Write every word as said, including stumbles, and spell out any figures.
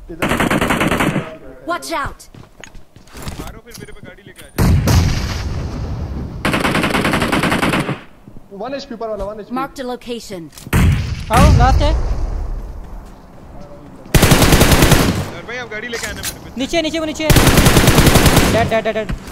Watch out! मारो फिर मेरे पे गाड़ी लेके आ जाओ। वन एचपी पर वाला one HP. Marked a location. आओ लास्ट है। भाई आप गाड़ी लेके आना मेरे पे। नीचे नीचे वो नीचे। Dead dead dead.